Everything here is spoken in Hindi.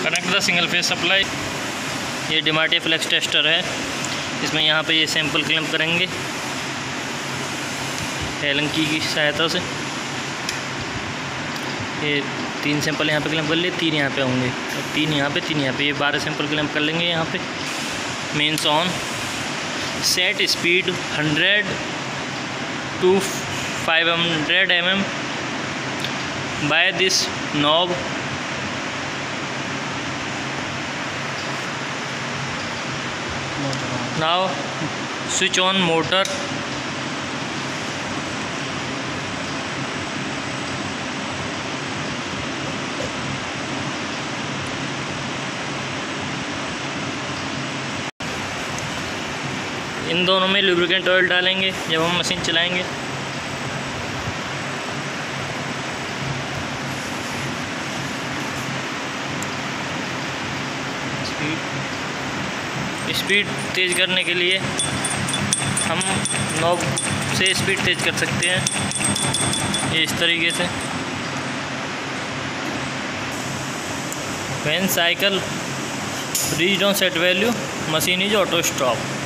Connect the single phase supply. ये डिमार्टिया फ्लेक्स टेस्टर है। इसमें यहाँ पे ये सैंपल क्लैंप करेंगे एलन की सहायता से। ये 3 सैंपल यहाँ पे क्लैंप कर लिए, 3 यहाँ पे होंगे, 3 यहाँ पे, 3 यहाँ पे, ये 12 सैंपल क्लैंप कर लेंगे यहाँ पे। Mains on, set speed 100 to 500 mm by this knob। Now switch on motor। इन दोनों में लुब्रिकेंट ऑयल डालेंगे जब हम मशीन चलाएंगे। स्पीड तेज़ करने के लिए हम नॉब से स्पीड तेज़ कर सकते हैं, ये इस तरीके से। When cycle reached on set value, machine is auto stop.